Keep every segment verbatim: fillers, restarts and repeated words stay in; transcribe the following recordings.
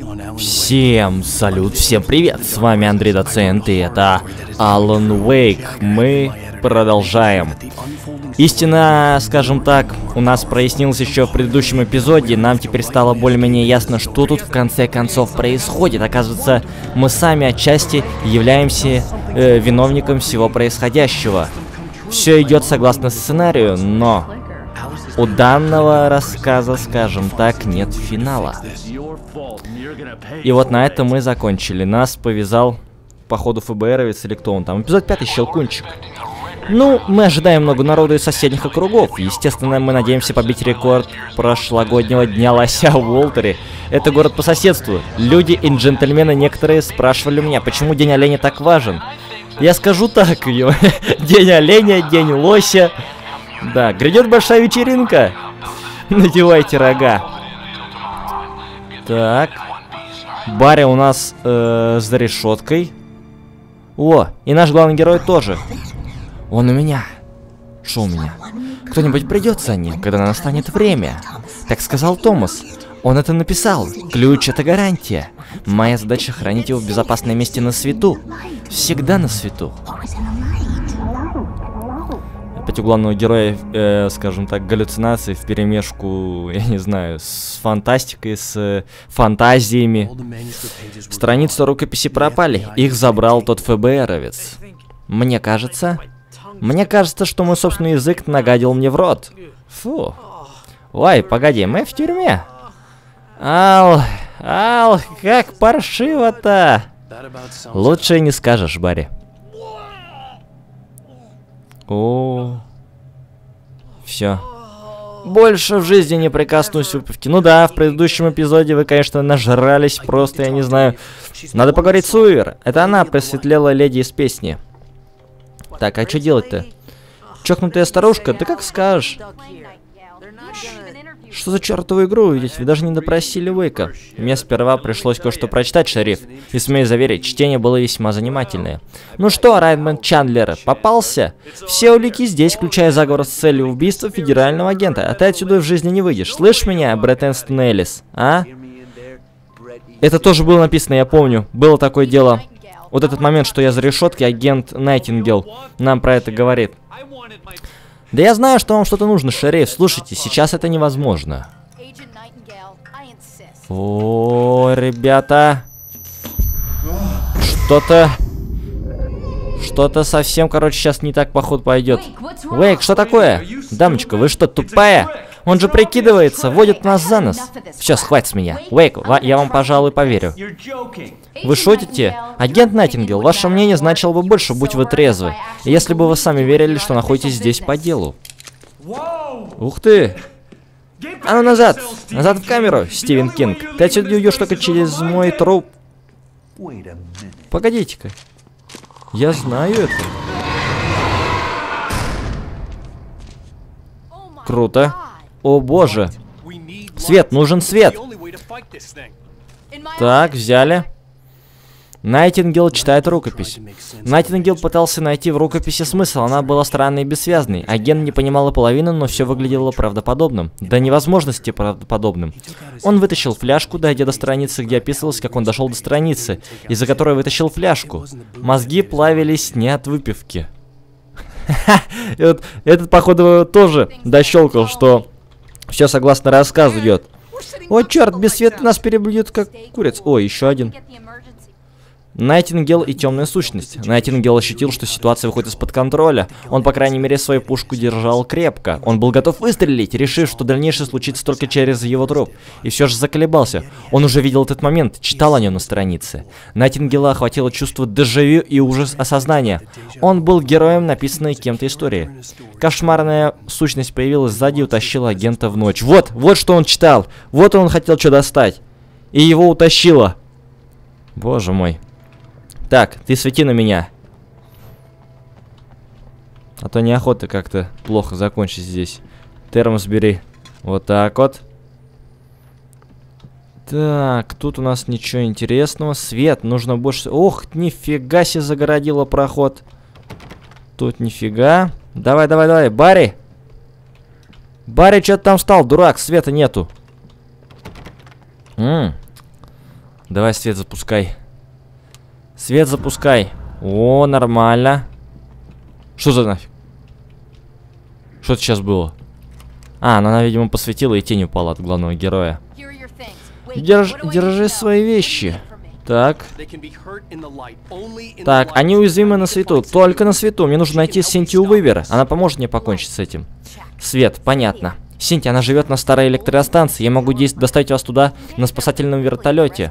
Всем салют, всем привет, с вами Андрей Доцент, и это Alan Wake. Мы продолжаем. Истина, скажем так, у нас прояснилось еще в предыдущем эпизоде. Нам теперь стало более-менее ясно, что тут в конце концов происходит. Оказывается, мы сами отчасти являемся э, виновником всего происходящего. Все идет согласно сценарию, но у данного рассказа, скажем так, нет финала. И вот на этом мы закончили. Нас повязал, походу, ФБРовец или кто он там. Эпизод пятый, Щелкунчик. Ну, мы ожидаем много народу из соседних округов. Естественно, мы надеемся побить рекорд прошлогоднего дня лося в Уолтере. Это город по соседству. Люди и джентльмены некоторые спрашивали меня, почему День оленя так важен. Я скажу так, День оленя, День лося. Да, грядет большая вечеринка. Надевайте рога. Так. Барри у нас э, за решеткой. О, и наш главный герой тоже. Он у меня. Что у меня? Кто-нибудь придет за ним, когда настанет время. Так сказал Томас. Он это написал. Ключ — это гарантия. Моя задача — хранить его в безопасном месте на свету. Всегда на свету. Опять у главного героя, э, скажем так, галлюцинации вперемешку, я не знаю, с фантастикой, с э, фантазиями. Страницы рукописи пропали. Их забрал тот ФБРовец. Мне кажется... Мне кажется, что мой собственный язык нагадил мне в рот. Фу. Ой, погоди, мы в тюрьме. Ал, Ал, как паршиво-то. Лучше не скажешь, Барри. О, все. Больше в жизни не прикоснусь к выпивке. Ну да, в предыдущем эпизоде вы, конечно, нажрались просто, я не знаю. Надо поговорить с Уивер. Это она просветлела леди из песни. Так, а что делать-то? Чокнутая старушка? Да как скажешь. Что за чертову игру увидеть? Вы даже не допросили Уэйка. Мне сперва пришлось кое-что прочитать, шериф. И смею заверить, чтение было весьма занимательное. Ну что, Райдман Чандлер, попался? Все улики здесь, включая заговор с целью убийства федерального агента. А ты отсюда в жизни не выйдешь. Слышь меня, Брэд Энстон Эллис? А? Это тоже было написано, я помню. Было такое дело. Вот этот момент, что я за решеткой, агент Найтингел нам про это говорит. Да я знаю, что вам что-то нужно, шериф. Слушайте, сейчас это невозможно. О, ребята. Что-то... Что-то совсем, короче, сейчас не так, походу, пойдет. Уэйк, что такое? Дамочка, вы что, тупая? Он же прикидывается, водит нас за нос. Все, хватит с меня. Уэйк, я вам, пожалуй, поверю. Вы шутите? Агент Найтингел, ваше мнение значило бы больше, будь вы трезвы. Если бы вы сами верили, что находитесь здесь по делу. Ух ты! А ну назад! Назад в камеру, Стивен Кинг. Ты отсюда уйдешь только через мой труп. Погодите-ка. Я знаю это. Круто. О боже. Свет, нужен свет. Так, взяли. Найтингел читает рукопись. Найтингел пытался найти в рукописи смысл, она была странной и бессвязной. Агент не понимал и половины, но все выглядело правдоподобным. До невозможности правдоподобным. Он вытащил фляжку, дойдя до страницы, где описывалось, как он дошел до страницы, из-за которой вытащил фляжку. Мозги плавились не от выпивки. Этот, походу, тоже дощелкал, что все согласно рассказу идет. О, черт, без света нас переблюдет как куриц. О, еще один. Найтингел и темная сущность. Найтингел ощутил, что ситуация выходит из-под контроля. Он, по крайней мере, свою пушку держал крепко. Он был готов выстрелить, решив, что дальнейшее случится только через его труп. И все же заколебался. Он уже видел этот момент, читал о нем на странице. Найтингела охватило чувство дежавю и ужас осознания. Он был героем написанной кем-то истории. Кошмарная сущность появилась сзади и утащила агента в ночь. Вот, вот что он читал. Вот он хотел что достать. И его утащило. Боже мой. Так, ты свети на меня. А то неохота как-то плохо закончить здесь. Термос бери. Вот так вот. Так, тут у нас ничего интересного. Свет, нужно больше... Ох, нифига себе загородило проход. Тут нифига. Давай, давай, давай, Барри. Барри, что ты там встал, дурак, света нету. М -м. Давай свет запускай. Свет запускай. О, нормально. Что за нафиг? Что это сейчас было? А, она, видимо, посветила и тень упала от главного героя. Держ, держи свои вещи. Так. Так, они уязвимы на свету. Только на свету. Мне нужно найти Синтию Уивер. Она поможет мне покончить с этим. Свет, понятно. Синтия, она живет на старой электростанции. Я могу доставить вас туда на спасательном вертолете.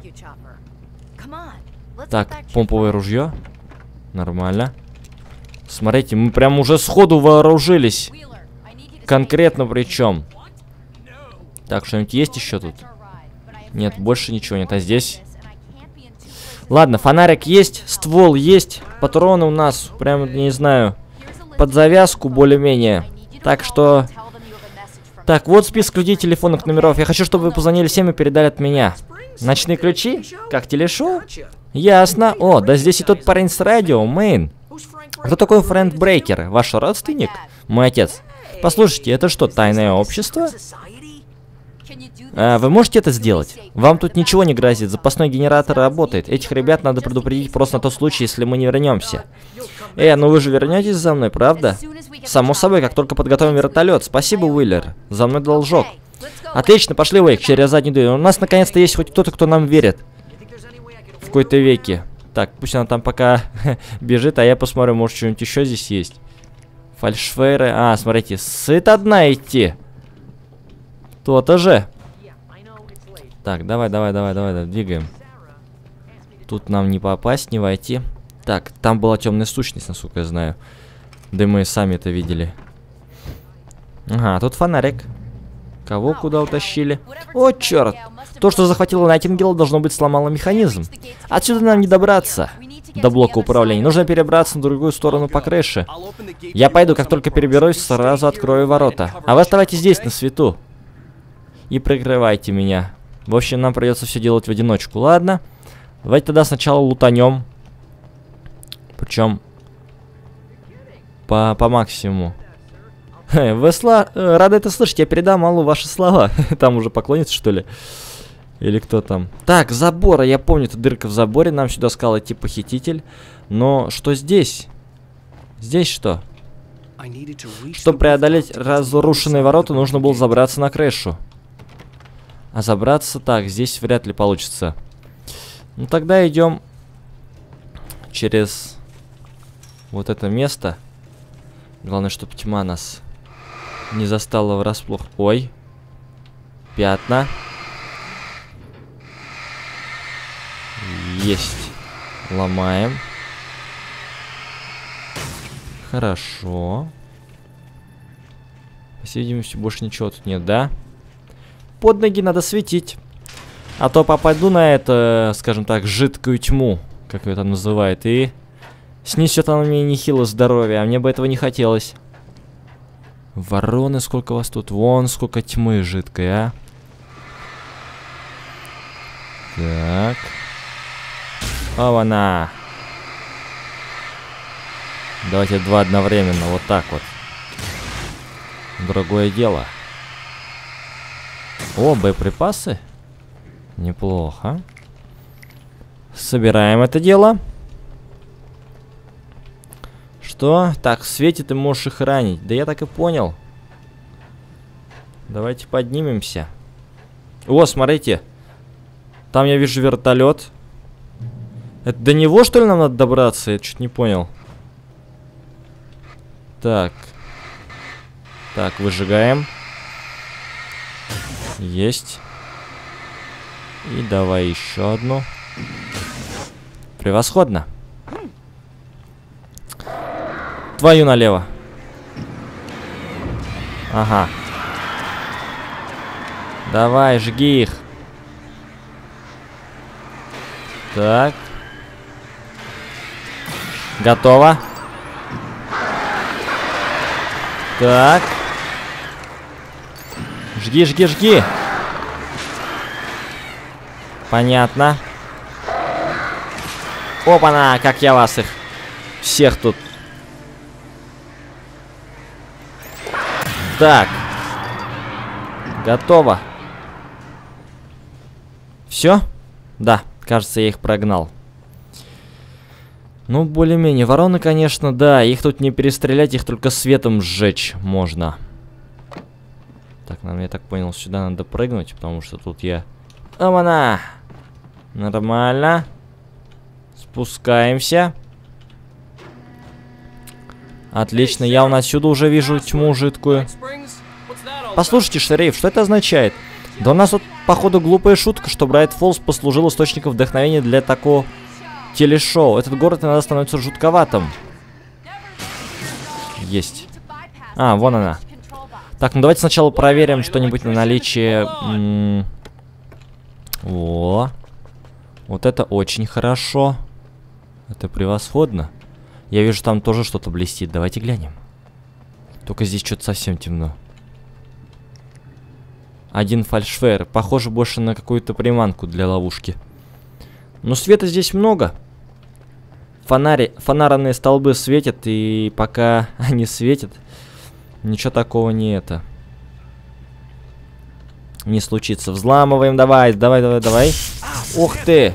Так, помповое ружье. Нормально. Смотрите, мы прям уже сходу вооружились. Конкретно причем. Так, что-нибудь есть еще тут? Нет, больше ничего нет. А здесь? Ладно, фонарик есть, ствол есть, патроны у нас, прям, не знаю, под завязку более-менее. Так что... Так, вот список людей, телефонных номеров. Я хочу, чтобы вы позвонили всем и передали от меня. Ночные ключи? Как телешоу? Ясно. О, да здесь и тот парень с радио, Мэйн. Кто такой Фрэнд Брейкер? Ваш родственник? Мой отец. Послушайте, это что, тайное общество? А, вы можете это сделать? Вам тут ничего не грозит, запасной генератор работает. Этих ребят надо предупредить просто на тот случай, если мы не вернемся. Эй, ну вы же вернетесь за мной, правда? Само собой, как только подготовим вертолет. Спасибо, Уиллер. За мной должок. Отлично, пошли, Уэйк, через заднюю дверь. У нас наконец-то есть хоть кто-то, кто нам верит. В какой-то веке. Так, пусть она там пока бежит, а я посмотрю, может, что-нибудь еще здесь есть. Фальшфейры. А, смотрите, сыт одна идти. То-то же. Так, давай, давай, давай, давай, давай, двигаем. Тут нам не попасть, не войти. Так, там была темная сущность, насколько я знаю. Да мы сами это видели. Ага, тут фонарик. Кого куда утащили? О, черт! То, что захватило Найтингейла, должно быть сломало механизм. Отсюда нам не добраться до блока управления. Нужно перебраться на другую сторону по крыше. Я пойду, как только переберусь, сразу открою ворота. А вы оставайтесь здесь, на свету. И прикрывайте меня. В общем, нам придется все делать в одиночку. Ладно. Давайте тогда сначала лутанем. Причем по, по максимуму. Вы сла... рады это слышать. Я передам Аллу ваши слова. Там уже поклонится, что ли? Или кто там? Так, забора. Я помню, это дырка в заборе. Нам сюда сказал идти похититель. Но что здесь? Здесь что? Чтобы преодолеть разрушенные ворота, нужно было забраться на крышу. А забраться так, здесь вряд ли получится. Ну тогда идем через вот это место. Главное, чтобы тьма нас не застала врасплох. Ой. Пятна. Есть. Ломаем. Хорошо. По всей видимости, больше ничего тут нет, да? Под ноги надо светить. А то попаду на это, скажем так, жидкую тьму, как ее там называют, и снесет она мне нехило здоровье, а мне бы этого не хотелось. Вороны, сколько вас тут? Вон сколько тьмы жидкой, а. Так. Оба-на. Давайте два одновременно, вот так вот. Другое дело. О, боеприпасы. Неплохо. Собираем это дело. Что? Так, в свете ты можешь их ранить. Да я так и понял. Давайте поднимемся. О, смотрите. Там я вижу вертолет. Это до него, что ли, нам надо добраться? Я чуть не понял. Так. Так, выжигаем. Есть. И давай еще одну. Превосходно. Твою налево. Ага. Давай, жги их. Так. Готово. Так. Жги, жги, жги. Понятно. Опа-на, как я вас их всех тут. Так. Готово. Все? Да, Кажется, я их прогнал. Ну, более-менее. Вороны, конечно, да. Их тут не перестрелять, их только светом сжечь можно. Так, нам, я так понял, сюда надо прыгнуть, потому что тут я... Амана! Нормально. Спускаемся. Отлично, я у нас отсюда уже вижу тьму жидкую. Послушайте, шериф, что это означает? Да у нас тут, походу, глупая шутка, что Брайт Фоллс послужил источником вдохновения для такого телешоу. Этот город иногда становится жутковатым. Есть. А, вон она. Так, ну давайте сначала проверим что-нибудь на наличие... М -м О, вот это очень хорошо. Это превосходно. Я вижу, там тоже что-то блестит. Давайте глянем. Только здесь что-то совсем темно. Один фальшфейер. Похоже больше на какую-то приманку для ловушки. Но света здесь много. Фонари, фонарные столбы светят, и пока они светят, ничего такого не это. Не случится. Взламываем, давай, давай, давай, давай. Ух ты!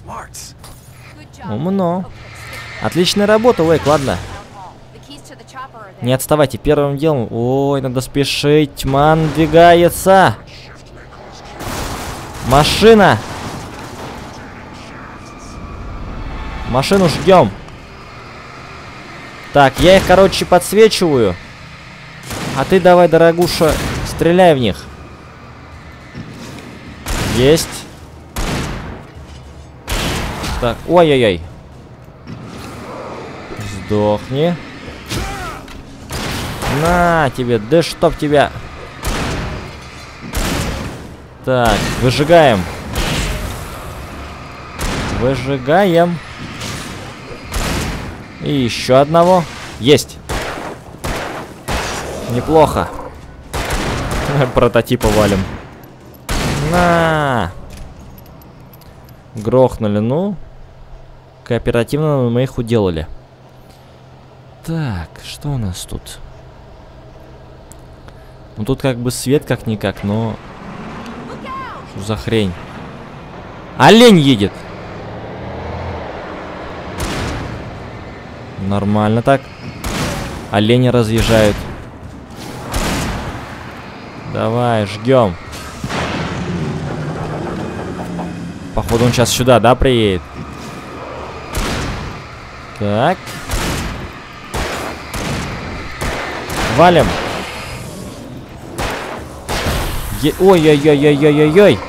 Умно. Отличная работа, Уэйк, ладно. Не отставайте, первым делом... Ой, надо спешить, тьма надвигается. Машина! Машину ждем. Так, я их, короче, подсвечиваю. А ты давай, дорогуша, стреляй в них. Есть. Так, ой-ой-ой. Сдохни. На тебе, да чтоб тебя. Так, выжигаем. Выжигаем. И еще одного. Есть. Неплохо. Прототипа валим. На. Грохнули, ну. Кооперативно мы их уделали. Так, что у нас тут? Ну тут как бы свет как-никак, но... Что за хрень? Олень едет! Нормально так. Олени разъезжают. Давай, жгем. Походу он сейчас сюда, да, приедет? Так. Валим. Ой-ой-ой-ой-ой-ой-ой.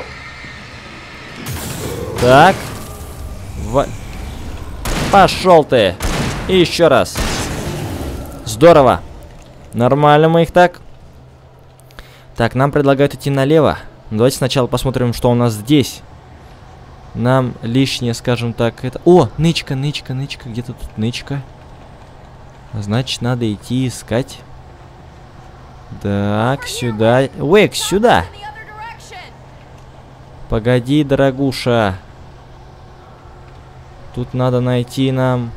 Так. В... Пошел ты. И еще раз. Здорово. Нормально мы их так. Так, нам предлагают идти налево. Давайте сначала посмотрим, что у нас здесь. Нам лишнее, скажем так, это... О, нычка, нычка, нычка. Где-то тут нычка. Значит, надо идти искать. Так, сюда. Уэйк, сюда. Погоди, дорогуша. Тут надо найти нам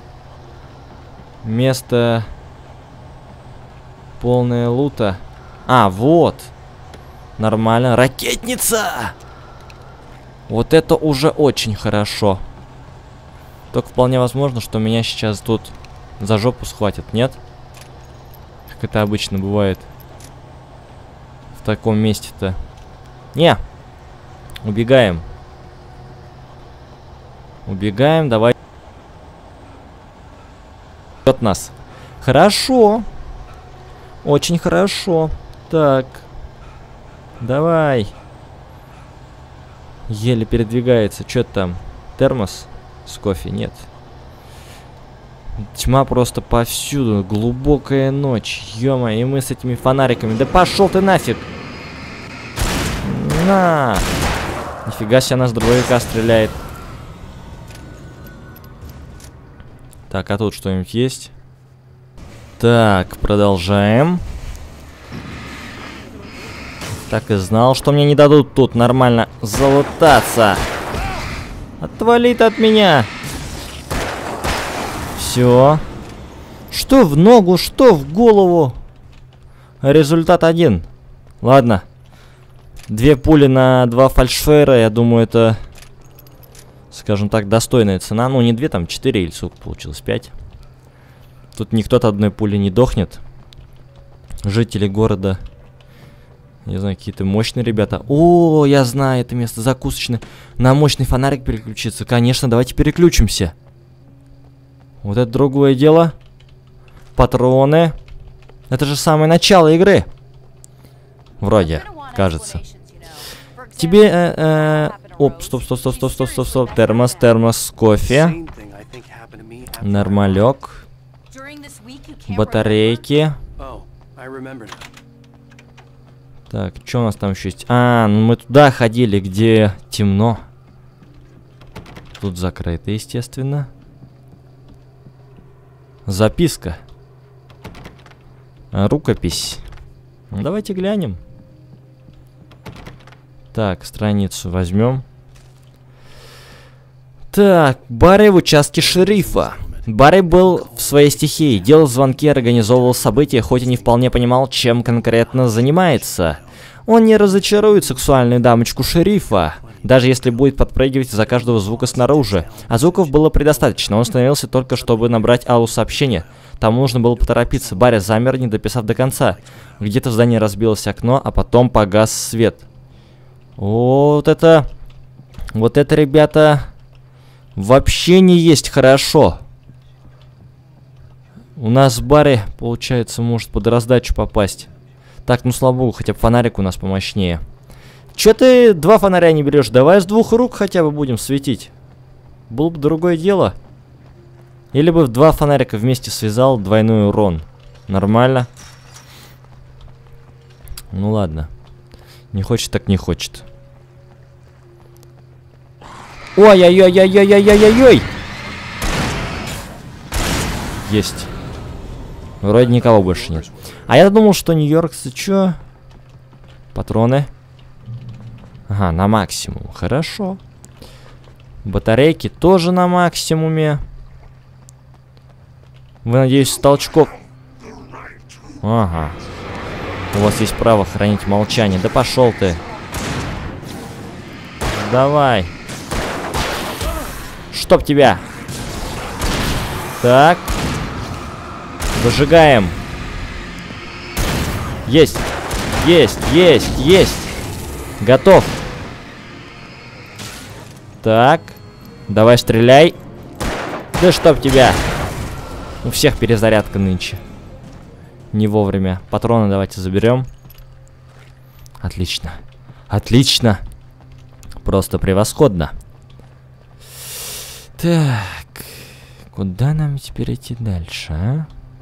место полное лута. А, вот. Нормально. Ракетница! Вот это уже очень хорошо. Только вполне возможно, что меня сейчас тут за жопу схватят, нет? Как это обычно бывает в таком месте-то. Не. Убегаем. Убегаем, давай. От нас. Хорошо. Очень хорошо. Так. Давай. Еле передвигается. Что там? Термос с кофе? Нет. Тьма просто повсюду. Глубокая ночь. Ё-моё, и мы с этими фонариками. Да пошел ты нафиг. На. Нифига себе, она с дробовика стреляет. Так, а тут что-нибудь есть? Так, продолжаем. Так и знал, что мне не дадут тут нормально залутаться. Отвали ты от меня. Все. Что в ногу, что в голову. Результат один. Ладно. Две пули на два фальшфейра, я думаю, это скажем так, достойная цена. Ну, не две, там четыре или сколько получилось, пять. Тут никто от одной пули не дохнет. Жители города, не знаю, какие-то мощные ребята. О, я знаю это место, закусочное. На мощный фонарик переключиться. Конечно, давайте переключимся. Вот это другое дело. Патроны. Это же самое начало игры. Вроде, кажется. Тебе... Э, э, оп, стоп, стоп, стоп, стоп, стоп, стоп, стоп. Термос, термос, кофе. Нормалек. Батарейки. Так, что у нас там еще есть? А, ну мы туда ходили, где темно. Тут закрыто, естественно. Записка. Рукопись. Ну, давайте глянем. Так, страницу возьмем. Так, Барри в участке шерифа. Барри был в своей стихии, делал звонки, организовывал события, хоть и не вполне понимал, чем конкретно занимается. Он не разочарует сексуальную дамочку шерифа, даже если будет подпрыгивать за каждого звука снаружи. А звуков было предостаточно, он остановился только, чтобы набрать Аллу сообщение. Там нужно было поторопиться. Барри замер, не дописав до конца. Где-то в здании разбилось окно, а потом погас свет. Вот это... Вот это, ребята, вообще не есть хорошо. У нас Барри, получается, может под раздачу попасть. Так, ну слава богу, хотя бы фонарик у нас помощнее. Чё ты два фонаря не берешь? Давай с двух рук хотя бы будем светить. Было бы другое дело. Или бы в два фонарика вместе связал двойной урон. Нормально. Ну ладно. Не хочет, так не хочет. Ой-ой-ой-ой-ой-ой-ой-ой! Есть. Вроде никого больше нет. А я думал, что нью-йоркцы чё? Патроны. Ага, на максимум. Хорошо. Батарейки тоже на максимуме. Вы, надеюсь, с толчков... Ага. У вас есть право хранить молчание. Да пошел ты. Давай. Чтоб тебя. Так. Выжигаем. Есть. Есть, есть, есть. Готов. Так. Давай стреляй. Да чтоб тебя. У всех перезарядка нынче. Не вовремя. Патроны давайте заберем. Отлично. Отлично. Просто превосходно. Так. Куда нам теперь идти дальше, а?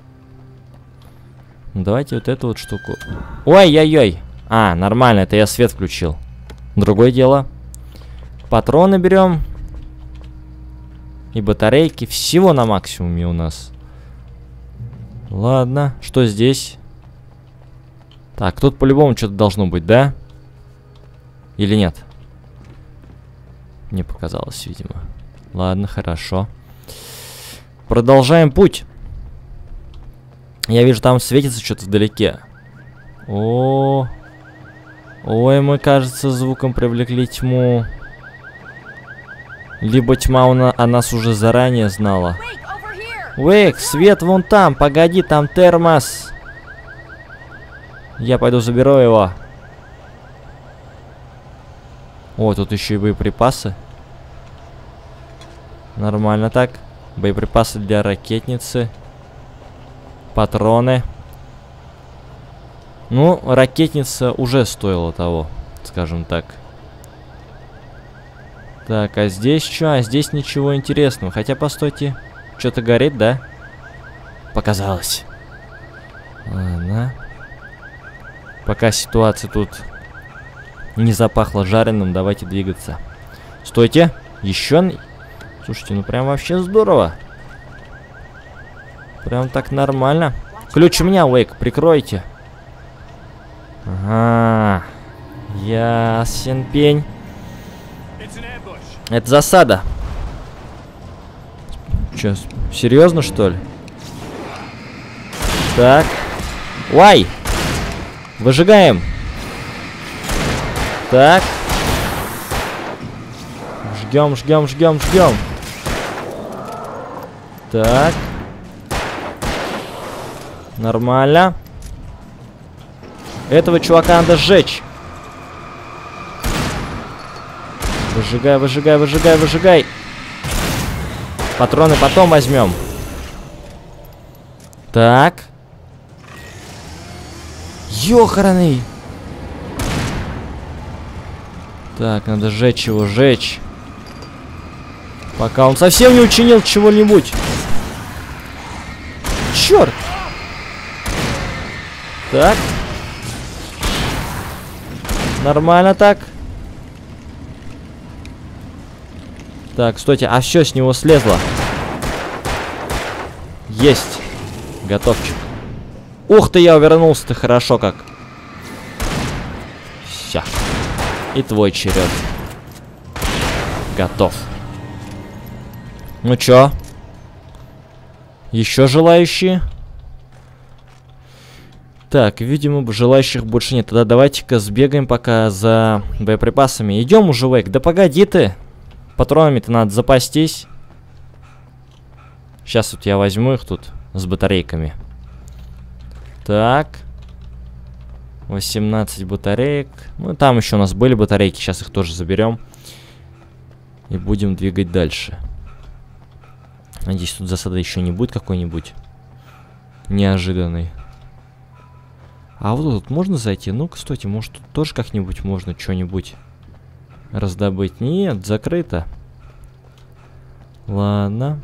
Ну, давайте вот эту вот штуку. Ой-ой-ой. А, нормально, это я свет включил. Другое дело. Патроны берем. И батарейки. Всего на максимуме у нас. Ладно, что здесь? Так, тут по-любому что-то должно быть, да? Или нет? Мне показалось, видимо. Ладно, хорошо. Продолжаем путь. Я вижу, там светится что-то вдалеке. О, ой, мы, кажется, звуком привлекли тьму. Либо тьма у на... о нас уже заранее знала. Уэйк, свет вон там, погоди, там термос. Я пойду заберу его. О, тут еще и боеприпасы. Нормально так. Боеприпасы для ракетницы. Патроны. Ну, ракетница уже стоила того, скажем так. Так, а здесь что? А здесь ничего интересного. Хотя, постойте. Что-то горит, да? Показалось. Ладно. Пока ситуация тут не запахла жареным, давайте двигаться. Стойте. Еще... Слушайте, ну прям вообще здорово. Прям так нормально. Ключ у меня, Уэйк, прикройте. Ага. Ясен пень. Это засада. Че, серьезно, что ли? Так. Уай! Выжигаем. Так. Жгем, жгем, жгем, жгем. Так. Нормально. Этого чувака надо сжечь. Выжигай, выжигай, выжигай, выжигай. Патроны потом возьмем. Так. Ёханый. Так, надо сжечь его, сжечь. Пока он совсем не учинил чего-нибудь. Черт. Так. Нормально так. Так, стойте, а все с него слезло. Есть. Готовчик. Ух ты, я увернулся-то хорошо как. Все. И твой черед. Готов. Ну чё? Еще желающие? Так, видимо, желающих больше нет. Тогда давайте-ка сбегаем пока за боеприпасами. Идем уже, Вейк. Да погоди ты. Патронами-то надо запастись. Сейчас вот я возьму их тут с батарейками. Так. восемнадцать батареек. Ну, там еще у нас были батарейки. Сейчас их тоже заберем. И будем двигать дальше. Надеюсь, тут засада еще не будет какой-нибудь неожиданный. А вот тут можно зайти? Ну-ка, стойте, может тут тоже как-нибудь можно что-нибудь раздобыть? Нет, закрыто. Ладно.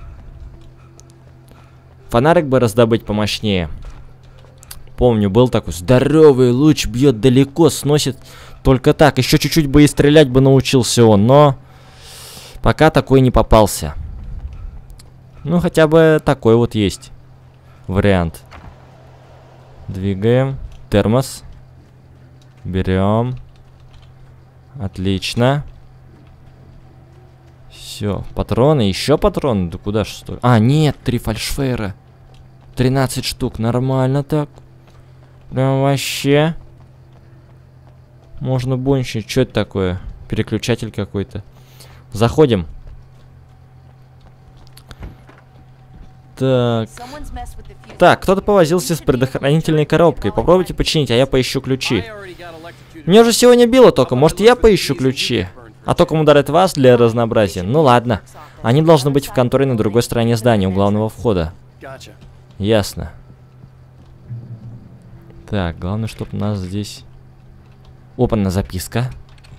Фонарик бы раздобыть помощнее. Помню, был такой здоровый луч, бьет далеко, сносит только так. Еще чуть-чуть бы и стрелять бы научился он, но пока такой не попался. Ну, хотя бы такой вот есть вариант. Двигаем. Термос. Берем. Отлично. Все. Патроны. Еще патроны. Да куда ж стой? А, нет, три фальшфейра. тринадцать штук. Нормально так. Прям вообще. Можно больше. Что это такое? Переключатель какой-то. Заходим. Так. Так, кто-то повозился с предохранительной коробкой. Попробуйте починить, а я поищу ключи. Мне уже сегодня било только. Может, я поищу ключи? А током ударит вас для разнообразия. Ну ладно. Они должны быть в конторе на другой стороне здания, у главного входа. Ясно. Так, главное, чтобы у нас здесь... Опа-на, записка.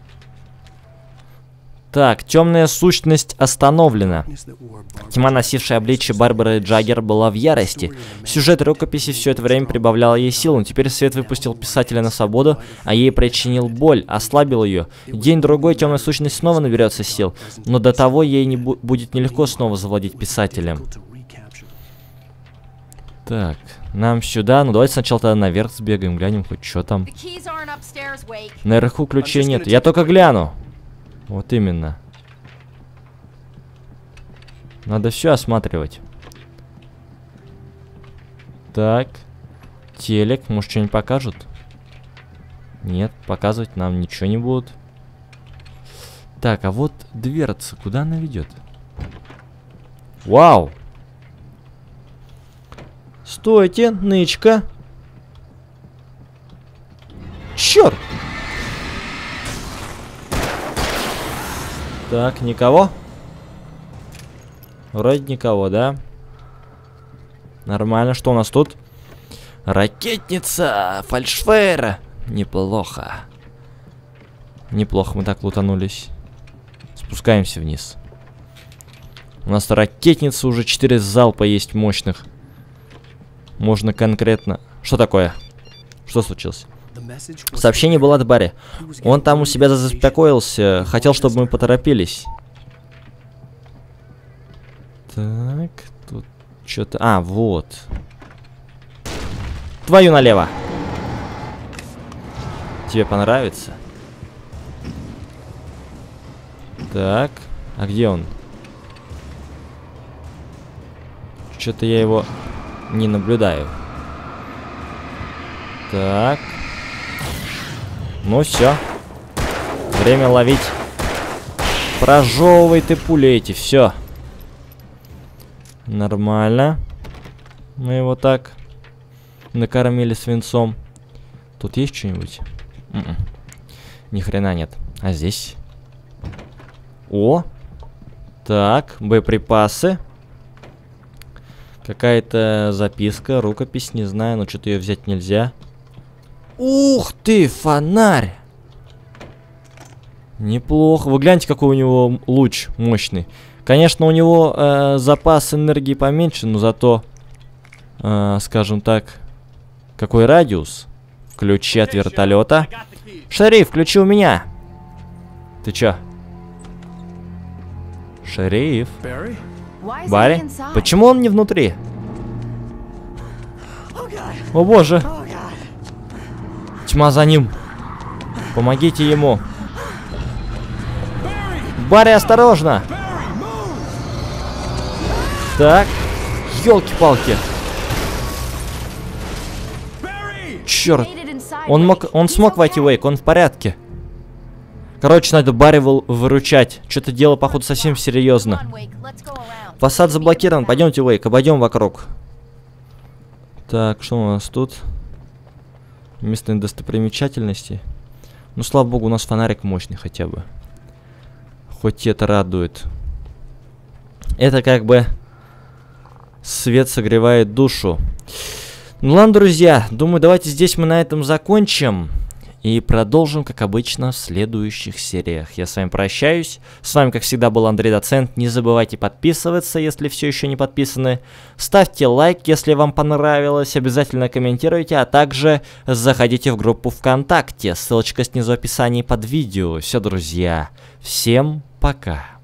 Так, темная сущность остановлена. Тьма, носившая обличие Барбары Джаггер, была в ярости. Сюжет рукописи все это время прибавлял ей сил, но теперь свет выпустил писателя на свободу, а ей причинил боль, ослабил ее. День-другой темная сущность снова наберется сил, но до того ей не бу будет нелегко снова завладеть писателем. Так, нам сюда. Ну давайте сначала тогда наверх сбегаем, глянем хоть что там. Наверху ключей нет. Я только гляну. Вот именно. Надо все осматривать. Так. Телек. Может, что-нибудь покажут? Нет, показывать нам ничего не будут. Так, а вот дверца. Куда она ведет? Вау! Стойте, нычка. Черт! Так, никого? Вроде никого, да? Нормально. Что у нас тут? Ракетница! Фальшфейр! Неплохо. Неплохо мы так лутанулись. Спускаемся вниз. У нас ракетница, уже четыре залпа есть мощных. Можно конкретно... Что такое? Что случилось? Сообщение было от Барри. Он там у себя забеспокоился. Хотел, чтобы мы поторопились. Так, тут что-то... А, вот. Твою налево. Тебе понравится? Так, а где он? Что-то я его не наблюдаю. Так. Ну все. Время ловить. Прожевывай ты пули эти, все. Нормально. Мы его так накормили свинцом. Тут есть что-нибудь? М-м. Ни хрена нет. А здесь? О! Так, боеприпасы. Какая-то записка, рукопись, не знаю, но что-то ее взять нельзя. Ух ты, фонарь! Неплохо. Вы гляньте, какой у него луч мощный. Конечно, у него э, запас энергии поменьше, но зато, э, скажем так, какой радиус. Ключи от вертолета. Шериф, ключи у меня. Ты чё? Шериф. Барри? Почему он не внутри? О боже. Тьма за ним. Помогите ему. Барри, осторожно. Так. Ёлки-палки. Черт. Он мог, он смог войти в Уэйк, он в порядке. Короче, надо Барри выручать. Что-то дело, походу, совсем серьезно. Фасад заблокирован. Пойдемте, Уэйк, обойдем вокруг. Так, что у нас тут? Местные достопримечательности. Ну, слава богу, у нас фонарик мощный хотя бы. Хоть это радует. Это как бы свет согревает душу. Ну ладно, друзья, думаю, давайте здесь мы на этом закончим. И продолжим, как обычно, в следующих сериях. Я с вами прощаюсь. С вами, как всегда, был Андрей Доцент. Не забывайте подписываться, если все еще не подписаны. Ставьте лайк, если вам понравилось. Обязательно комментируйте, а также заходите в группу ВКонтакте. Ссылочка снизу в описании под видео. Все, друзья. Всем пока.